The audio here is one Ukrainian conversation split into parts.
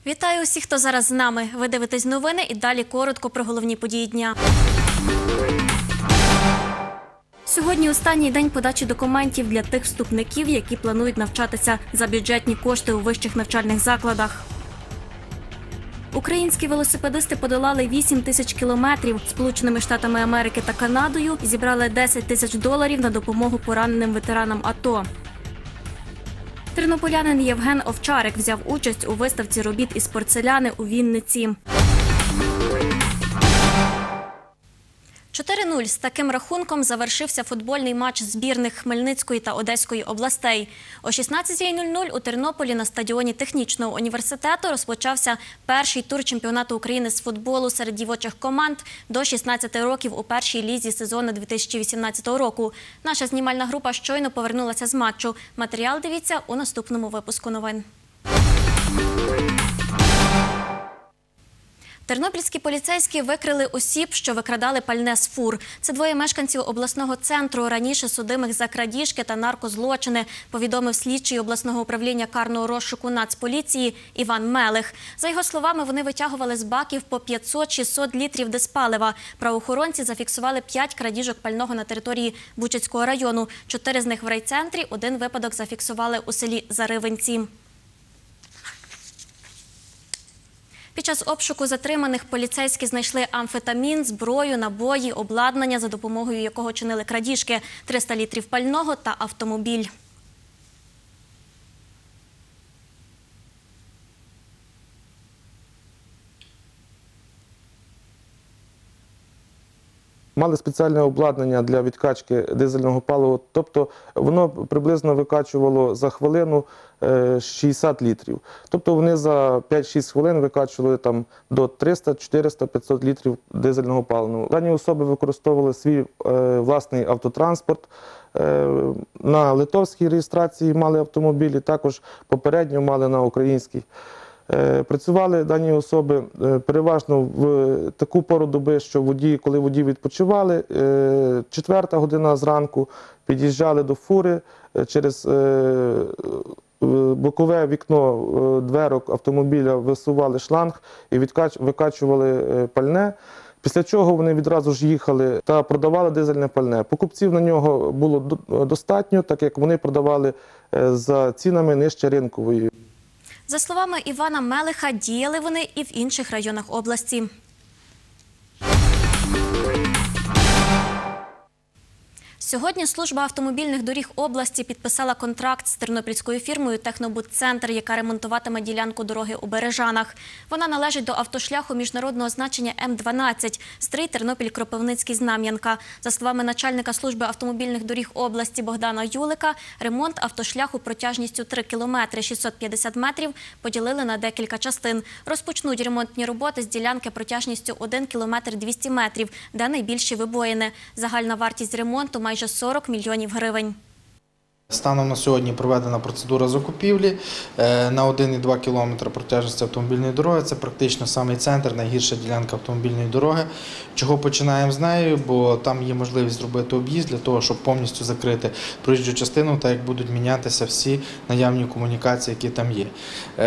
Вітаю усіх, хто зараз з нами. Ви дивитесь новини і далі коротко про головні події дня. Сьогодні останній день подачі документів для тих вступників, які планують навчатися за бюджетні кошти у вищих навчальних закладах. Українські велосипедисти подолали 8 тисяч кілометрів Сполученими Штатами Америки та Канадою і зібрали 10 тисяч доларів на допомогу пораненим ветеранам АТО. Тернополянин Євген Овчарик взяв участь у виставці робіт із порцеляни у Вінниці. 4-0 з таким рахунком завершився футбольний матч збірних Хмельницької та Одеської областей. О 16:00 у Тернополі на стадіоні Технічного університету розпочався перший тур чемпіонату України з футболу серед дівочих команд до 16 років у першій лізі сезону 2018 року. Наша знімальна група щойно повернулася з матчу. Матеріал дивіться у наступному випуску новин. Тернопільські поліцейські викрили осіб, що викрадали пальне з фур. Це двоє мешканців обласного центру, раніше судимих за крадіжки та наркозлочини, повідомив слідчий обласного управління карного розшуку Нацполіції Іван Мелих. За його словами, вони витягували з баків по 500-600 літрів диспалива. Правоохоронці зафіксували 5 крадіжок пального на території Бучацького району. 4 з них в райцентрі, 1 випадок зафіксували у селі Заривенці. Під час обшуку затриманих поліцейські знайшли амфетамін, зброю, набої, обладнання, за допомогою якого чинили крадіжки, 300 літрів пального та автомобіль. Мали спеціальне обладнання для відкачки дизельного палива, тобто воно приблизно викачувало за хвилину 60 літрів. Тобто вони за 5-6 хвилин викачували там до 300, 400, 500 літрів дизельного палива. Дані особи використовували свій власний автотранспорт. На литовській реєстрації мали автомобілі, також попередньо мали на українській. Працювали дані особи переважно в таку пору доби, що коли водії відпочивали, 4 година зранку під'їжджали до фури, через бокове вікно дверок автомобіля висували шланг і викачували пальне. Після чого вони відразу ж їхали та продавали дизельне пальне. Покупців на нього було достатньо, так як вони продавали за цінами нижче ринкової. За словами Івана Мелиха, діяли вони і в інших районах області. Сьогодні служба автомобільних доріг області підписала контракт з тернопільською фірмою «Технобудцентр», яка ремонтуватиме ділянку дороги у Бережанах. Вона належить до автошляху міжнародного значення М12 Стрий-Тернопіль-Кропивницький-Знам'янка. За словами начальника служби автомобільних доріг області Богдана Юлика, ремонт автошляху протяжністю 3 кілометри 650 метрів поділили на декілька частин. Розпочнуть ремонтні роботи з ділянки протяжністю 1 кілометр 200 метрів, де найбільші вибоїни. Загальна вартість ремонту – майже 40 мільйонів гривень. Станом на сьогодні проведена процедура закупівлі на 1,2 кілометри протяжності автомобільної дороги. Це практично самий центр, найгірша ділянка автомобільної дороги. Чого починаємо з нею, бо там є можливість зробити об'їзд для того, щоб повністю закрити проїжджу частину, так як будуть мінятися всі наявні комунікації, які там є.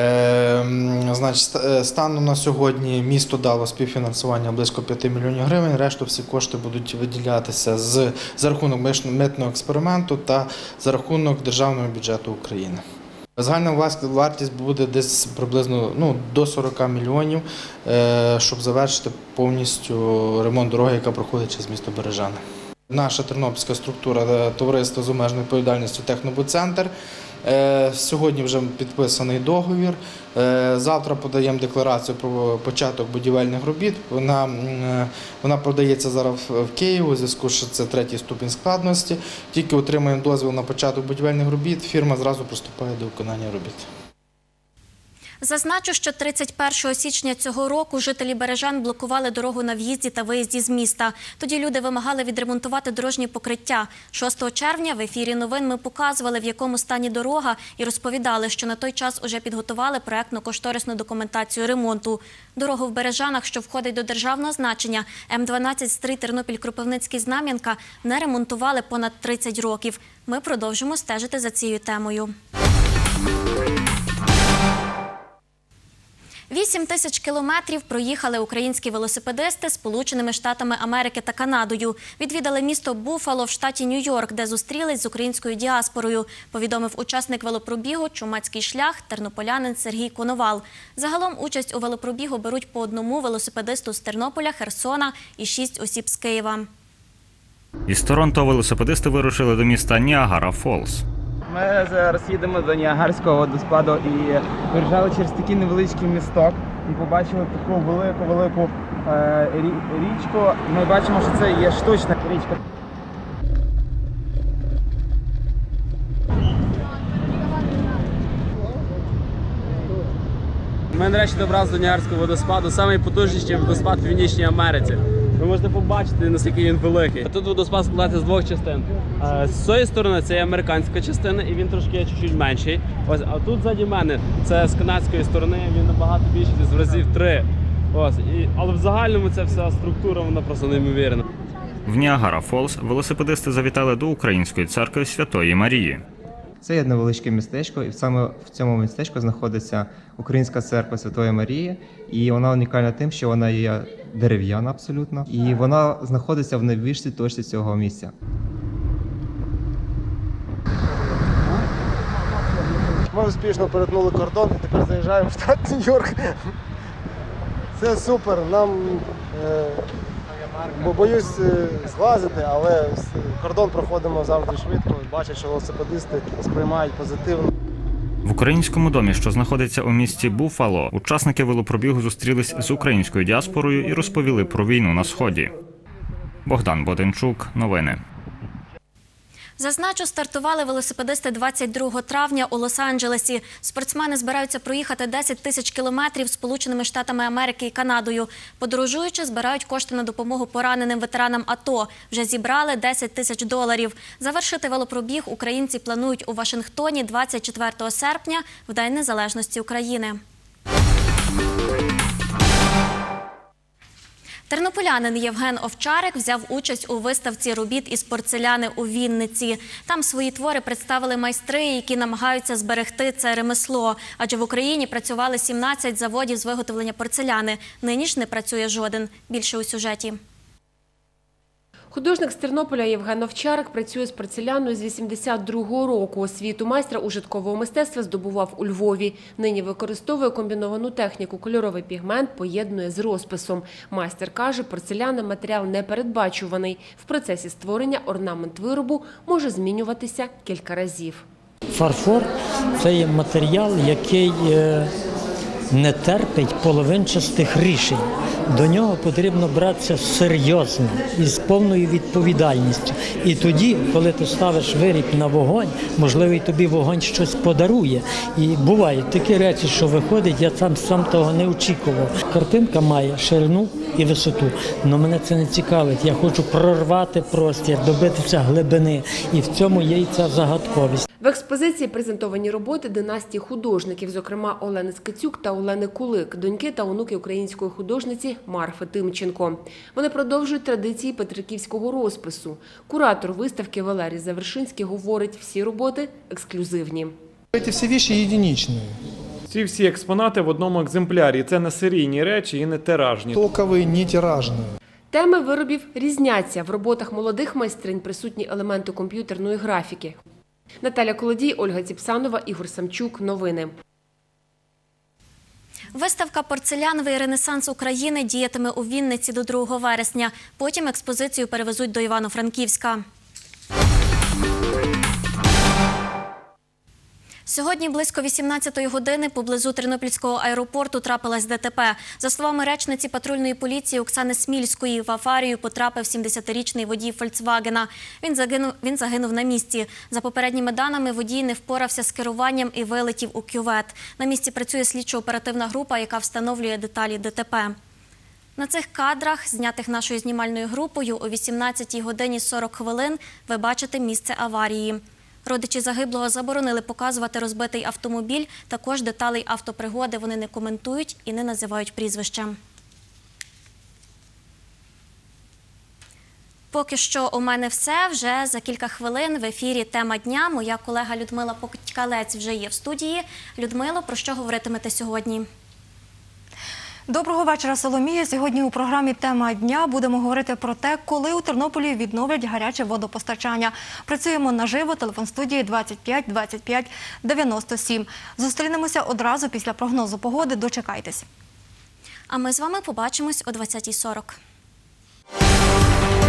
Станом на сьогодні місто дало співфінансування близько 5 мільйонів гривень, решту всі кошти будуть виділятися за рахунок митного експерименту та за рахунок державного бюджету України. Загальна вартість буде десь приблизно до 40 мільйонів, щоб завершити повністю ремонт дороги, яка проходить через місто Бережани. Наша тернопільська структура товариства з обмеженою відповідальністю «Технобудцентр». Сьогодні вже підписаний договір. Завтра подаємо декларацію про початок будівельних робіт. Вона подається зараз в Києві, у зв'язку, що це 3-й ступінь складності. Тільки отримаємо дозвіл на початок будівельних робіт, фірма зразу приступає до виконання робіт. Зазначу, що 31 січня цього року жителі Бережан блокували дорогу на в'їзді та виїзді з міста. Тоді люди вимагали відремонтувати дорожнє покриття. 6 червня в ефірі новин ми показували, в якому стані дорога, і розповідали, що на той час уже підготували проектно-кошторисну документацію ремонту. Дорогу в Бережанах, що входить до державного значення М12 Стрий-Тернопіль-Кропивницький-Знам'янка, не ремонтували понад 30 років. Ми продовжимо стежити за цією темою. 8 тисяч кілометрів проїхали українські велосипедисти Сполученими Штатами Америки та Канадою. Відвідали місто Буффало в штаті Нью-Йорк, де зустрілись з українською діаспорою, повідомив учасник велопробігу «Чумацький шлях» тернополянин Сергій Коновал. Загалом участь у велопробігу беруть по одному велосипедисту з Тернополя, Херсона і 6 осіб з Києва. Із Торонто велосипедисти вирушили до міста Ніагара-Фоллс. Ми зараз їдемо до Ніагарського водоспаду і виїжджали через такий невеличкий місток і побачили таку велику річку. Ми бачимо, що це є штучна річка. Ми нарешті добралися до Ніагарського водоспаду, найпотужніший водоспад в Північній Америці. Ви можете побачити, наскільки він великий. Тут водоспад складається з двох частин. З цієї сторони це є американська частина, і він трошки є чуть-чуть менший. Ось, а тут ззаді мене це з канадської сторони, він набагато більший, десь в разів 3. Ось, але в загальному ця вся структура, вона просто неймовірна. В Ніагара-Фоллс велосипедисти завітали до Української церкви Святої Марії. Це є невеличке містечко, і саме в цьому містечку знаходиться Українська церква Святої Марії. І вона унікальна тим, що вона є дерев'яна абсолютно. І вона знаходиться в найвищій точці цього місця. Ми успішно перетнули кордон і тепер заїжджаємо в штат Нью-Йорк. Це супер. Нам боюсь зглазити, але кордон проходимо завжди швидко. Бачать, що велосипедисти сприймають позитивно. В українському домі, що знаходиться у місті Буффало, учасники велопробігу зустрілись з українською діаспорою і розповіли про війну на Сході. Богдан Боденчук, новини. Зазначу, стартували велосипедисти 22 травня у Лос-Анджелесі. Спортсмени збираються проїхати 10 тисяч кілометрів Сполученими Штатами Америки і Канадою. Подорожуючи, збирають кошти на допомогу пораненим ветеранам АТО. Вже зібрали 10 тисяч доларів. Завершити велопробіг українці планують у Вашингтоні 24 серпня, в День Незалежності України. Тернополянин Євген Овчарик взяв участь у виставці робіт із порцеляни у Вінниці. Там свої твори представили майстри, які намагаються зберегти це ремесло. Адже в Україні працювали 17 заводів з виготовлення порцеляни. Нині ж не працює жоден. Більше у сюжеті. Художник з Тернополя Євген Овчарик працює з порцеляною з 82-го року. Освіту майстра ужиткового мистецтва здобував у Львові. Нині використовує комбіновану техніку. Кольоровий пігмент поєднує з розписом. Майстер каже, порцеляна – матеріал непередбачуваний. В процесі створення орнамент виробу може змінюватися кілька разів. Фарфор – це є матеріал, який не терпить половинчастих рішень. До нього потрібно братися серйозно і з повною відповідальністю. І тоді, коли ти ставиш виріб на вогонь, можливо, і тобі вогонь щось подарує. І бувають такі речі, що виходить, я сам того не очікував. Картинка має ширину і висоту, але мене це не цікавить. Я хочу прорвати простір, добитися глибини. І в цьому є і ця загадковість. В експозиції презентовані роботи династії художників, зокрема Олени Скицюк та Олени Кулик, доньки та онуки української художниці Марфи Тимченко. Вони продовжують традиції петриківського розпису. Куратор виставки Валерій Завершинський говорить, всі роботи ексклюзивні. Ці всі речі єдиничні. Ці всі експонати в одному екземплярі. Це не серійні речі і не тиражні. Толкові, не тиражні. Теми виробів різняться. В роботах молодих майстринь присутні елементи комп'ютерної графіки. Наталя Колодій, Ольга Ціпсанова, Ігор Самчук. Новини. Виставка «Порцеляновий ренесанс України» діятиме у Вінниці до 2 вересня. Потім експозицію перевезуть до Івано-Франківська. Сьогодні близько 18-ї години поблизу Тернопільського аеропорту трапилась ДТП. За словами речниці патрульної поліції Оксани Смільської, в аварію потрапив 70-річний водій «Фольксвагена». Він загинув на місці. За попередніми даними, водій не впорався з керуванням і вилетів у кювет. На місці працює слідчо-оперативна група, яка встановлює деталі ДТП. На цих кадрах, знятих нашою знімальною групою, о 18-й годині 40 хвилин ви бачите місце аварії. Родичі загиблого заборонили показувати розбитий автомобіль, також деталей автопригоди вони не коментують і не називають прізвища. Поки що у мене все. Вже за кілька хвилин в ефірі «Тема дня». Моя колега Людмила Покткалець вже є в студії. Людмило, про що говоритимете сьогодні? Доброго вечора, Соломія. Сьогодні у програмі «Тема дня» будемо говорити про те, коли у Тернополі відновлять гаряче водопостачання. Працюємо наживо, телефон студії 25 25 97. Зустрінемося одразу після прогнозу погоди. Дочекайтесь. А ми з вами побачимось о 20:40.